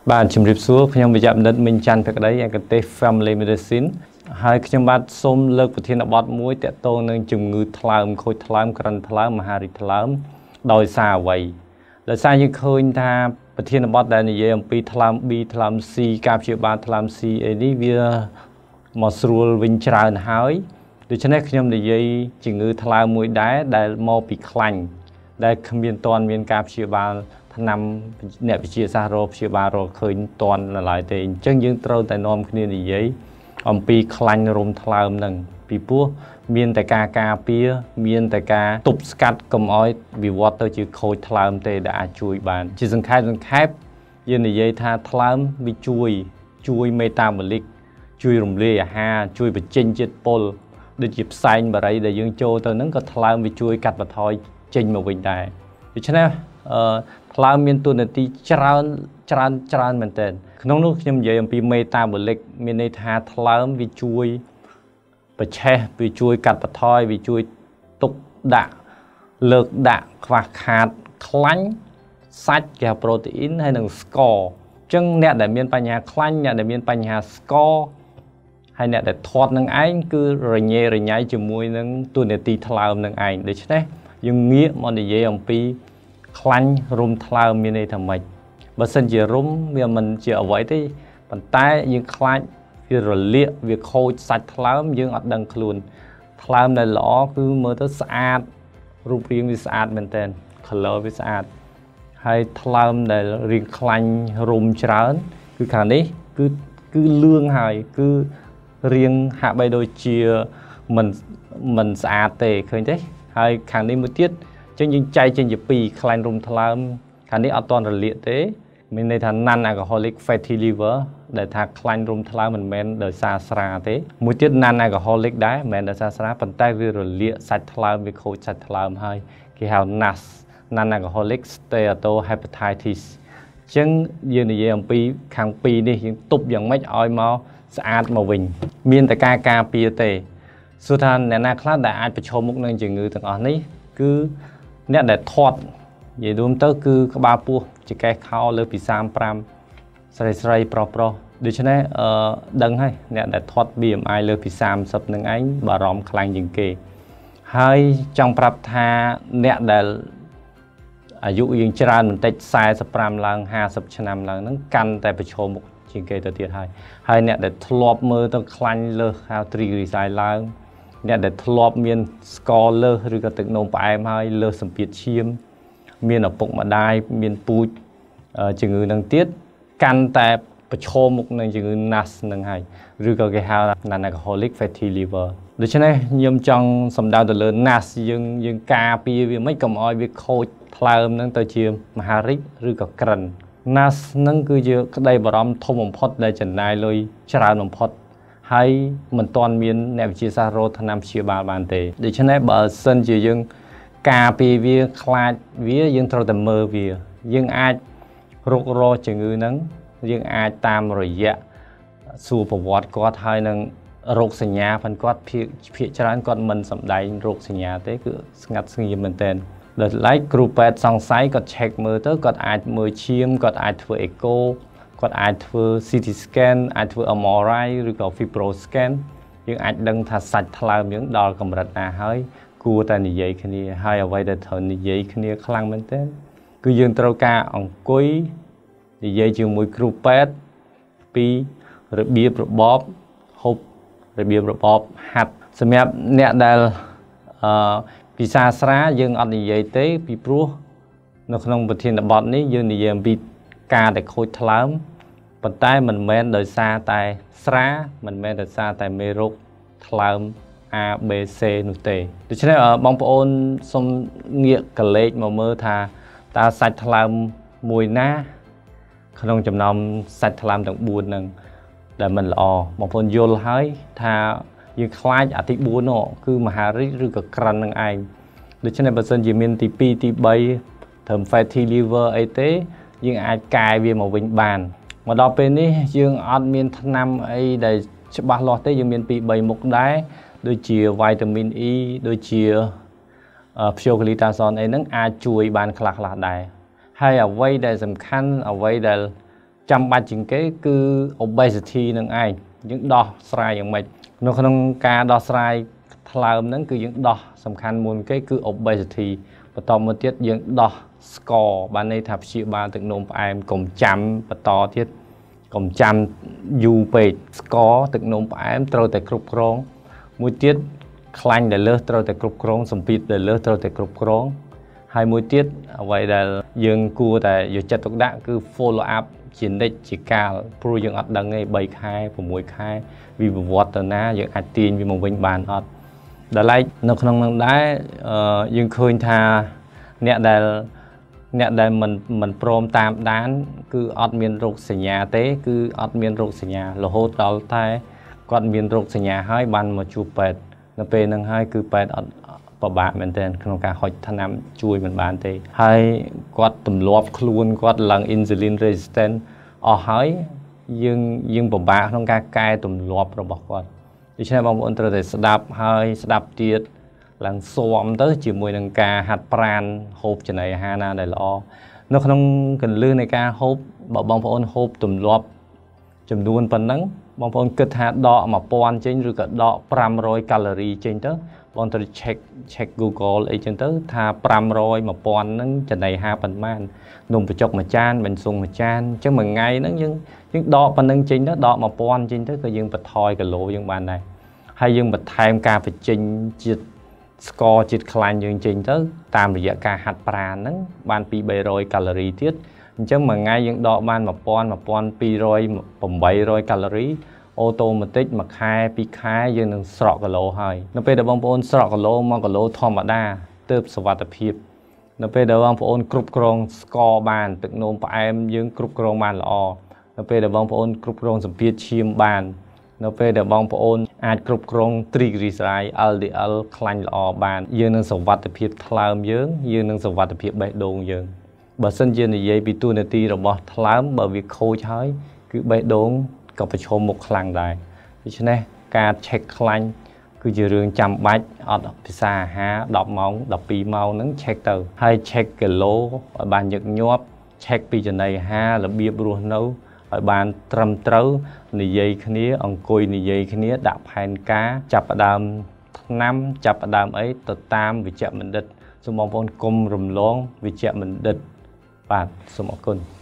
Bạn chìm rịp xuống,ខ្ញុំវិជ្ជបណ្ឌិតមីងច័ន្ទភក្តីឯកទេស Family Medicine ហើយខ្ញុំបាទសូមលើកប្រធានបទមួយទាក់ទងនឹងជំងឺថ្លើមខូចថ្លើមក្រិនថ្លើមមហារីកថ្លើមដោយសារអ្វីដោយសារយើងឃើញថាប្រធានបទដែលនិយាយអំពីថ្លើម B ថ្លើម C ការព្យាបាលថ្លើម C អីនេះវាមកស្រួលវិញច្រើនហើយដូច្នេះខ្ញុំនិយាយជំងឺថ្លើមមួយដែរដែលមកពីខ្លាញ់ដែលគ្មានទាន់មានការព្យាបាលឆ្នាំអ្នកវិទ្យាសាស្ត្ររកព្យាបាលរកឃើញតាន់ឡើយទេអញ្ចឹងយើងត្រូវតែនាំគ្នានិយាយអំពីខ្លាញ់រុំថ្លើមហ្នឹងពីព្រោះមានតែការការពារមានតែការទប់ស្កាត់កុំឲ្យវិវត្តទៅជាខូចថ្លើមទេដែលអាចជួយបានជាសង្ខេបយើងនិយាយថាថ្លើមវាជួយមេតាបូលិកជួយរំលាយអាហារជួយបញ្ចេញជាតិពុលដូចជាផ្សែងបារីដែលយើងចូលទៅហ្នឹងក៏ថ្លើមវាជួយកាត់បន្ថយចេញមកវិញដែរដូច្នេះថ្លើមមានតួនាទីច្រើនមែនទែនក្នុងនោះខ្ញុំនិយាយអំពីមេតាបូលិកមានន័យថាថ្លើមវាជួយប្រឆេះវាជួយកាត់បន្ថយវាជួយទុកដាក់លើកដាក់ខ្វះខាតខ្លាញ់សាច់គេហៅប្រូតេអ៊ីនហើយនិងស្ករអញ្ចឹងអ្នកដែលមានបញ្ហាខ្លាញ់អ្នកដែលមានបញ្ហាស្ករហើយអ្នកដែលធាត់នឹងឯងគឺរញ៉េរញ៉ៃជាមួយនឹងតួនាទីថ្លើមនឹងឯងដូច្នេះយើងងាកមកនិយាយអំពីខ្លាញ់រុំថ្លើមមានន័យថាម៉េចបើសិនជារុំវាមិនជាអ្វីទេប៉ុន្តែយើងខ្លាចវារលាកវាខូចសាច់ថ្លើមយើងអត់ដឹងខ្លួនថ្លើមដែលល្អគឺមើលទៅស្អាតរូបរាងវាស្អាតមែនតើ color វាស្អាតហើយថ្លើមដែលរាងខ្លាញ់រុំច្រើនគឺខាងនេះគឺលឿងហើយគឺរាងហាក់បីដូចជាមិនស្អាតទេឃើញទេហើយខាងនេះមួយទៀតចឹងយើងចែកចេញជាពីរខ្លាញ់រុំថ្លើមខាងនេះអត់តន់រលាកទេមានន័យថា non alcoholic fatty liver ដែលថាខ្លាញ់រុំថ្លើមមិនមែនដោយសារស្រាទេមួយទៀត non alcoholic ដែរមិនមែនដោយសារស្រាប៉ុន្តែវារលាកសាច់ថ្លើមវាខូចសាច់ថ្លើមហើយគេហៅ NAS non alcoholic steatohepatitis ចឹងយើងនិយាយអំពីខាងពីរនេះយើងទប់យ៉ាងម៉េចឲ្យមកស្អាតមកវិញមានតែការការពារទេសួរថាអ្នកណាខ្លះដែលអាចប្រឈមមុខនឹងជំងឺទាំងអស់នេះគឺអ្នកដែលធាត់និយាយរួមទៅគឺក្បាលពោះចង្កេះខោលើពី35ស្រីប្រុសដូច្នេះដឹងហើយអ្នកដែលធាត់ BMI លើពី30នឹងឯងបារម្ភខ្លាំងជាងគេហើយចង់ប្រាប់ថាអ្នកដែលអាយុយើងច្រើនបន្តិច45ឡើង50ឆ្នាំឡើងហ្នឹងកាន់តែប្រឈមមុខជាងគេទៅទៀតហើយអ្នកដែលធ្លាប់មើលទៅខ្លាញ់លើសហៅ triglyceride ឡើងអ្នកដែលធ្លាប់មានស្ករលើសឬក៏ទឹកនោមផ្អែមហើយលើសសម្ពាធឈាមមានឪពុកម្ដាយមានពូជជំងឺនឹងទៀតកាន់តែប្រឈមមុខនឹងជំងឺ NAS នឹងហើយឬក៏គេហៅ non-alcoholic fatty liver ដូច្នេះខ្ញុំចង់សំដៅទៅលើ NAS យើងការពារវាមិនកុំឲ្យវាខូចថ្លើមនឹងទៅជាមហារីកឬក៏ក្រិន NAS នឹងគឺជាក្តីបារម្ភធំបំផុតដែលចំណាយលុយច្រើនបំផុតហើយមិនទាន់មានអ្នកវិទ្យាសាស្ត្ររកថ្នាំព្យាបាលបានទេដូច្នេះបើសិនជាយើងការពារវាខ្លាចវាយើងត្រូវតែមើលវាយើងអាចរករកជំងឺហ្នឹងយើងអាចតាមរយៈសួរប្រវត្តិគាត់ហើយនឹងរោគសញ្ញាផងគាត់ភាគច្រើនគាត់មិនសម្ដែងរោគសញ្ញាទេគឺស្ងាត់ស្ងៀមមែនទែនដល់ឡែកគ្រូពេទ្យសង្ស័យគាត់ check មើលទៅគាត់អាចមើលឈាមគាត់អាចធ្វើ echo គាត់អាចធ្វើ CT scan អាចធ្វើ MRI ឬក៏ fibro scan យើងអាចដឹងថាសាច់ថ្លើមយើងដល់កម្រិតណាហើយគួរតែនិយាយគ្នាហើយអ្វីដែលត្រូវនិយាយគ្នាខ្លាំងមែនទែនគឺយើងត្រូវការអង្គុយនិយាយជាមួយគ្រូពេទ្យពីរបៀបរបបហូបរបៀបរបបហាត់សម្រាប់អ្នកដែលពិសាស្រាយើងអត់និយាយទេពីព្រោះនៅក្នុងប្រធានបទនេះយើងនិយាយអំពីការដែលខូចថ្លើមប៉ុន្តែមិនមែនដោយសារតែស្រាមិនមែនដោយសារតែមេរោគថ្លើម A B C នោះទេដូច្នេះបងប្អូនសូមងាកកលេចមកមើលថាតើសាច់ថ្លើមមួយណាក្នុងចំណោមសាច់ថ្លើមទាំង4ហ្នឹងដែលមិនល្អបងប្អូនយល់ហើយថាយើងខ្លាចអាទី4នោះគឺមហារីកឬក៏ក្រិននឹងឯងដូច្នេះបើសិនជាមានទី2ទី3ត្រឹម fatty liver អីទេយើងអាចកែវាមកវិញបានមកដល់ពេលនេះយើងអត់មានថ្នាំអីដែលច្បាស់លាស់ទេយើងមាន2 3មុខដែរដូចជា vitamin E ដូចជា pioglitazone អីហ្នឹងអាចជួយបានខ្លះដែរហើយអ្វីដែលសំខាន់អ្វីដែល chăm ba chừng cái cứ obesity nâng ai những đo saiอย่างmấy nó không ca đo sai làm nâng cứ những đo sầm khăn muốn cái cứ obesity và to một tiết những đo score ban này thập chị ba từng nôm em cùng chăm và to tiết cùng chăm du về score từng nôm em trôi tại cục rong một tiết khăn để lơ trôi tại cục rong sầm pít để lơ trôi tại cục rong hai một tiết vậy là dương cua tại giờ chặt tốc đạn cứ follow up chiến địch chỉ cao pro dương ở đằng này 7 khai của mỗi khai vì vọt từ na dương ai tiền vì một vinh bàn ở đó lại nó không đá dương khơi tha nè đại mình prom tam đán cứ ọt miền rục sỉ nhà tế cứ ọt miền rục sỉ nhà là hốt đó thay còn miền rục sỉ nhà hai bàn mà chụp pet nó pe năng hai cứ pet bà bạn mình tên không cả hỏi thanh nam chui mình bán thì hai quạt tầm lọp luôn quạt lần insulin resistant ở hỏi dương bà bạn không cả cai tầm lọp rồi bỏ quạt thì cho nên bọn ôn tôi sẽ đạp tiết lần xóm tới chỉ mùi nâng ca hạt pran hộp cho này hà na để lo nó không cần lương này ca hộp bảo bọn ôn hộp tầm lọp chùm đuôn phần nắng bọn ôn kết hạt đọ mà pon trên rồi cả đọ 500 calorie trên tới bọn tôi check Google ấy trên tới tha 500 mà pon nắng cho này hà phần man nung phải chọc mà chan mình sung mà chan chứ mà ngay nó nhưng đọ phần nắng trên đó đọ mà pon trên tới cái dương bật thoi cái lỗ dương bàn này hay dương bật thêm ca phải trình chít score chít khăn dương trình tới tam rỉa ca hạt pran nắng ban pi 700 calorie tiết chứ mà ngay những đọ ban mà pon pi rồi 700 calorie automatic mà khai pi khai dươngនឹងស្រកគីឡូហើយនៅពេលដែលបងប្អូនស្រកគីឡូមកគីឡូធម្មតាទើបសុវត្ថិភាពនៅពេលដែលបងប្អូនគ្រប់គ្រងស្ករបានទឹកនោមផ្អែមយើងគ្រប់គ្រងបានល្អនៅពេលដែលបងប្អូនគ្រប់គ្រងសម្ពាធឈាមបាននៅពេលដែលបងប្អូនអាចគ្រប់គ្រង triglyceride LDL ខ្លាញ់ល្អបានយើងនឹងសុវត្ថិភាពថ្លើមយើងនឹងសុវត្ថិភាពបេះដូងយើងបើសិនជានិយាយពីទូនាទីរបស់ថ្លើមបើវាខូចហើយគឺបេះដូងក៏ប្រឈមមុខខ្លាំងដែរដូច្នេះការ check ខ្លាញ់គឺជារឿងចាំបាច់អត់ភាសាអាហារ10ម៉ោង12ម៉ោងហ្នឹង check ទៅហើយ check គីឡូឲ្យបានញឹកញាប់ check ពីចំណីអាហាររបៀបរស់នៅឲ្យបានត្រឹមត្រូវនិយាយគ្នាអង្គុយនិយាយគ្នាដាក់ផែនការចាប់ផ្ដើមឆ្នាំចាប់ផ្ដើមអីទៅតាមវិជ្ជបណ្ឌិតសូមបងប្អូនកុំរំលងវិជ្ជបណ្ឌិតបាទសូមអរគុណ